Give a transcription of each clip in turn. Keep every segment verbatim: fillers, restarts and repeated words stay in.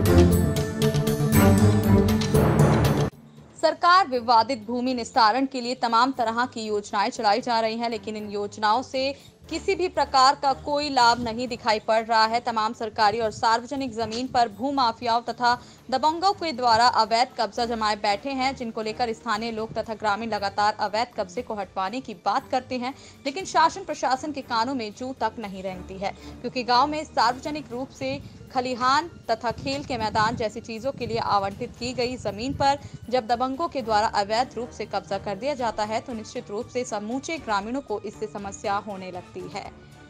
सरकार विवादित भूमि निस्तारण के लिए तमाम तरह की योजनाएं चलाई जा रही हैं, लेकिन इन योजनाओं से किसी भी प्रकार का कोई लाभ नहीं दिखाई पड़ रहा है। तमाम सरकारी और सार्वजनिक जमीन पर भूमाफियाओं तथा दबंगों के द्वारा अवैध कब्जा जमाए बैठे हैं, जिनको लेकर स्थानीय लोग तथा ग्रामीण लगातार अवैध कब्जे को हटवाने की बात करते हैं, लेकिन शासन प्रशासन के कानों में जू तक नहीं रेंगती है, क्योंकि गांव में सार्वजनिक रूप से खलिहान तथा खेल के मैदान जैसी चीजों के लिए आवंटित की गई जमीन पर जब दबंगों के द्वारा अवैध रूप से कब्जा कर दिया जाता है, तो निश्चित रूप से समूचे ग्रामीणों को इससे समस्या होने लगती है।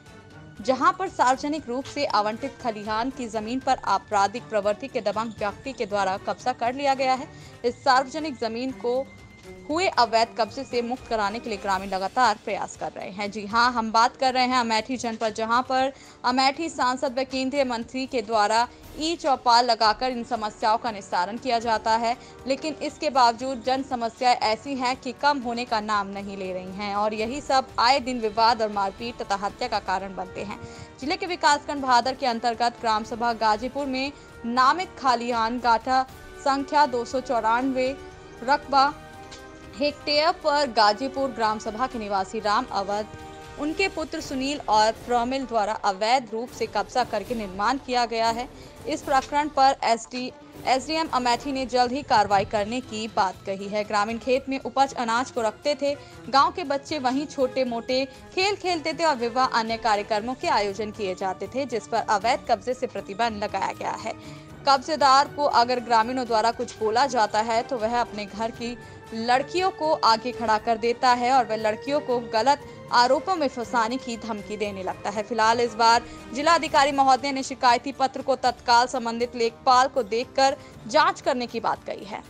जहां पर सार्वजनिक रूप से आवंटित खलिहान की जमीन पर आपराधिक प्रवृत्ति के दबंग व्यक्ति के द्वारा कब्जा कर लिया गया है, इस सार्वजनिक जमीन को हुए अवैध कब्जे से मुक्त कराने के लिए ग्रामीण लगातार प्रयास कर रहे हैं। जी हां, हम बात कर रहे हैं अमेठी जनपद, जहां पर अमेठी सांसद व केंद्रीय मंत्री के द्वारा ई चौपाल लगाकर इन समस्याओं का निस्तारण किया जाता है, लेकिन इसके बावजूद जन समस्याएं ऐसी हैं कि कम होने का नाम नहीं ले रही हैं, और यही सब आए दिन विवाद और मारपीट तथा हत्या का कारण बनते हैं। जिले के विकासखंड भादर के अंतर्गत ग्राम सभा गाजीपुर में नामित खलिहान गाठा संख्या दो सौ चौरानवे रकबा हेक्टेयर पर गाजीपुर ग्राम सभा के निवासी राम अवध, उनके पुत्र सुनील और प्रमिल द्वारा अवैध रूप से कब्जा करके निर्माण किया गया है। इस प्रकरण पर एसडी एसडीएम अमेठी ने जल्द ही कार्रवाई करने की बात कही है। ग्रामीण खेत में उपज अनाज को रखते थे, गांव के बच्चे वहीं छोटे मोटे खेल खेलते थे और विवाह अन्य कार्यक्रमों के आयोजन किए जाते थे, जिस पर अवैध कब्जे से प्रतिबंध लगाया गया है। कब्जेदार को अगर ग्रामीणों द्वारा कुछ बोला जाता है तो वह अपने घर की लड़कियों को आगे खड़ा कर देता है और वह लड़कियों को गलत आरोपों में फंसाने की धमकी देने लगता है। फिलहाल इस बार जिला अधिकारी महोदय ने शिकायती पत्र को तत्काल संबंधित लेखपाल को देखकर जांच करने की बात कही है।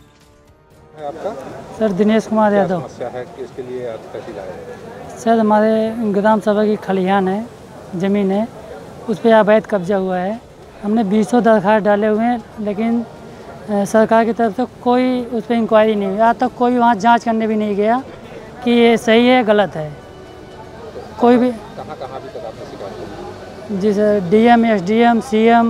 आपका सर दिनेश कुमार यादव। समस्या है कि इसके लिए कैसी राय है? सर हमारे ग्राम सभा की खलिहान है, ज़मीन है, उस पर अवैध कब्जा हुआ है। हमने बीसों दरखास्त डाले हुए हैं, लेकिन सरकार की तरफ से कोई उस पर इंक्वायरी नहीं हुई। आज तक कोई वहाँ जांच करने भी नहीं गया कि ये सही है गलत है। कोई भी कहाँ कहाँ भी तक आपने शिकायत की? जी सर, डीएम, एसडीएम, सीएम,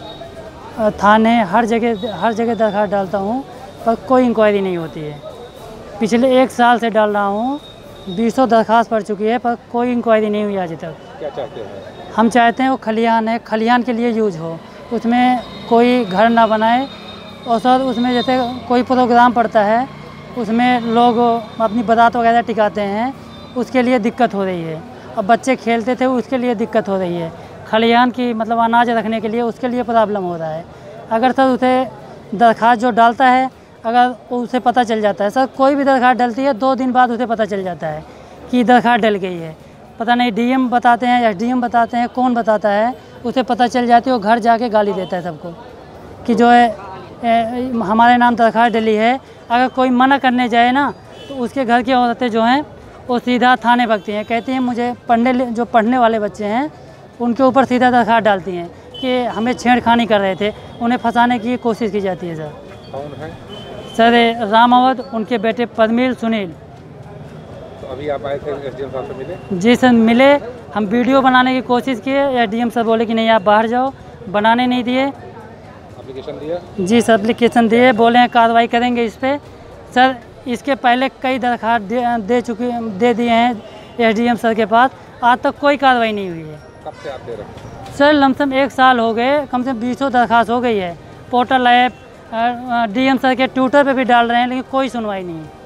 थाने, हर जगह हर जगह दरखास्त डालता हूँ, पर कोई इंक्वायरी नहीं होती है। पिछले एक साल से डाल रहा हूँ, बीसों दरखास्त पड़ चुकी है, पर कोई इंक्वायरी नहीं हुई आज तक। क्या चाहते हैं? हम चाहते हैं वो खलिहान है, खलिहान के लिए यूज हो, उसमें कोई घर ना बनाए। और सर उसमें जैसे कोई प्रोग्राम पड़ता है, उसमें लोग अपनी बारात वगैरह टिकाते हैं, उसके लिए दिक्कत हो रही है। अब बच्चे खेलते थे, उसके लिए दिक्कत हो रही है। खलिहान की मतलब अनाज रखने के लिए, उसके लिए प्रॉब्लम हो रहा है। अगर सर उसे दरख्वास्त जो डालता है, अगर उसे पता चल जाता है, सर कोई भी दरख्वास्त डलती है, दो दिन बाद उसे पता चल जाता है कि दरख्वास्त डल गई है। पता नहीं डीएम बताते हैं, एसडीएम बताते हैं, कौन बताता है, उसे पता चल जाती है। वो घर जाके गाली देता है सबको कि जो है ए, हमारे नाम दरख्वास्त डली है। अगर कोई मना करने जाए ना, तो उसके घर की औरतें जो हैं वो सीधा थाने भगती हैं, कहती हैं मुझे पढ़ने जो पढ़ने वाले बच्चे हैं उनके ऊपर सीधा दरख्वास्त डालती हैं कि हमें छेड़खानी कर रहे थे, उन्हें फंसाने की कोशिश की जाती है। सर कौन है? सर राम अवध, उनके बेटे प्रमिल, सुनील। तो अभी आप आए थे, एसडीएम साहब से मिले? जी सर मिले, हम वीडियो बनाने की कोशिश किए, एसडीएम सर बोले कि नहीं आप बाहर जाओ, बनाने नहीं दिए। एप्लीकेशन दिया? जी सर एप्लीकेशन दिए, बोले हैं कार्रवाई करेंगे इस पर। सर इसके पहले कई दरखास्त दे, दे चुके दे दिए हैं एसडीएम सर के पास, आज तक कोई कार्रवाई नहीं हुई है। कब से आप दे रहे हैं? सर लमसम एक साल हो गए, कम से कम बीसों दरखास्त हो गई है। पोर्टल ऐप, डीएम सर के ट्विटर पे भी डाल रहे हैं, लेकिन कोई सुनवाई नहीं है।